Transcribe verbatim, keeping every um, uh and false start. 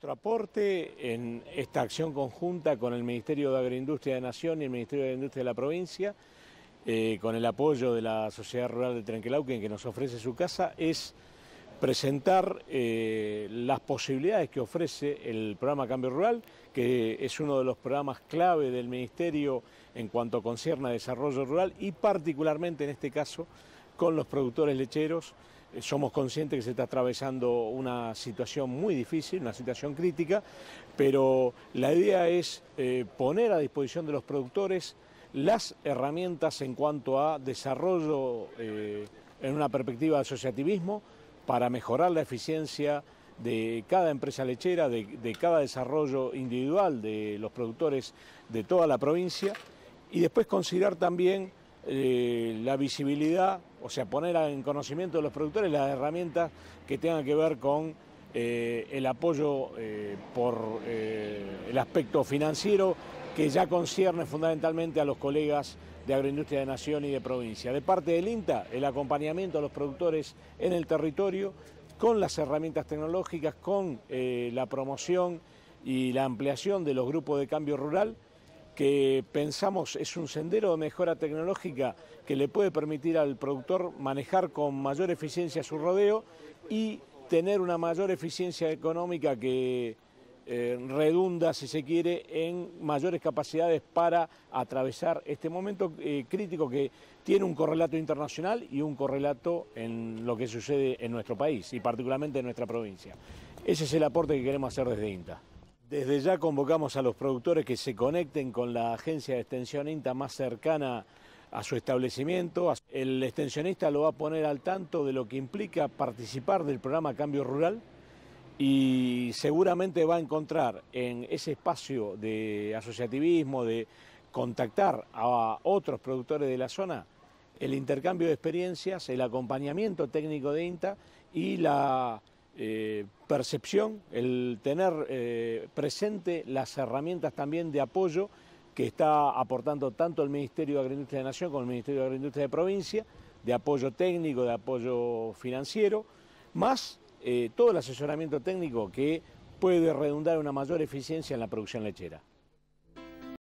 Nuestro aporte en esta acción conjunta con el Ministerio de Agroindustria de Nación y el Ministerio de Agroindustria de la provincia, eh, con el apoyo de la Sociedad Rural de Trenquelauquen que nos ofrece su casa, es presentar eh, las posibilidades que ofrece el programa Cambio Rural, que es uno de los programas clave del Ministerio en cuanto concierne a desarrollo rural y particularmente en este caso con los productores lecheros. Somos conscientes que se está atravesando una situación muy difícil, una situación crítica, pero la idea es eh, poner a disposición de los productores las herramientas en cuanto a desarrollo eh, en una perspectiva de asociativismo para mejorar la eficiencia de cada empresa lechera, de, de cada desarrollo individual de los productores de toda la provincia y después considerar también Eh, la visibilidad, o sea, poner en conocimiento de los productores las herramientas que tengan que ver con eh, el apoyo eh, por eh, el aspecto financiero que ya concierne fundamentalmente a los colegas de Agroindustria de Nación y de provincia. De parte del INTA, el acompañamiento a los productores en el territorio con las herramientas tecnológicas, con eh, la promoción y la ampliación de los grupos de cambio rural, que pensamos es un sendero de mejora tecnológica que le puede permitir al productor manejar con mayor eficiencia su rodeo y tener una mayor eficiencia económica que eh, redunda, si se quiere, en mayores capacidades para atravesar este momento eh, crítico que tiene un correlato internacional y un correlato en lo que sucede en nuestro país y particularmente en nuestra provincia. Ese es el aporte que queremos hacer desde INTA. Desde ya convocamos a los productores que se conecten con la agencia de extensión INTA más cercana a su establecimiento. El extensionista lo va a poner al tanto de lo que implica participar del programa Cambio Rural y seguramente va a encontrar en ese espacio de asociativismo, de contactar a otros productores de la zona, el intercambio de experiencias, el acompañamiento técnico de INTA y la Eh, percepción, el tener eh, presente las herramientas también de apoyo que está aportando tanto el Ministerio de Agroindustria de Nación como el Ministerio de Agroindustria de Provincia, de apoyo técnico, de apoyo financiero, más eh, todo el asesoramiento técnico que puede redundar en una mayor eficiencia en la producción lechera.